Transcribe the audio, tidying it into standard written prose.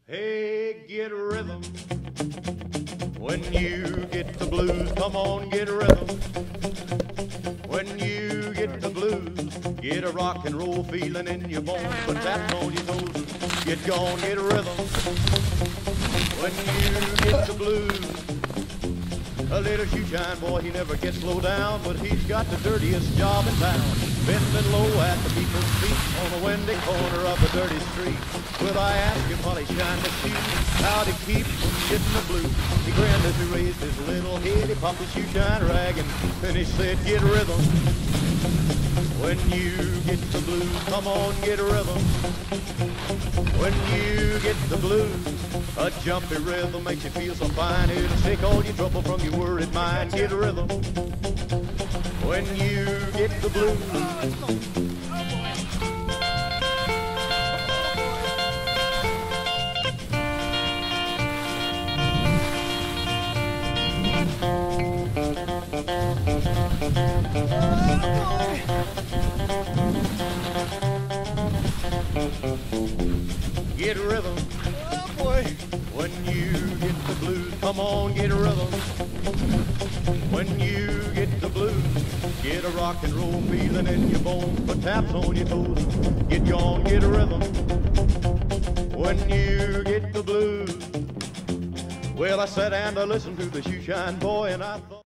Hey, get rhythm. When you get the blues, come on, get rhythm. When you get the blues, get a rock and roll feeling in your bones. Put taps on your toes, get gone, get rhythm. When you get the blues, a little shoeshine boy, he never gets low down, but he's got the dirtiest job in town. Bending low at the people's feet on the windy corner of a dirty street. Would I ask him while he shined the shoes how to keep from getting the blues? He grinned as he raised his little head, he popped his shoeshine rag, and then he said, get rhythm. When you get the blues, come on, get rhythm. When you get the blues, a jumpy rhythm makes you feel so fine. It'll take all your trouble from your worried mind. Get rhythm. When you get the blues. Get rhythm, oh boy. When you get the blues, come on, get rhythm. When you get the blues, get a rock and roll feeling in your bones. Put taps on your toes, get on, get a rhythm. When you get the blues. Well, I sat and I listened to the shoeshine boy, and I thought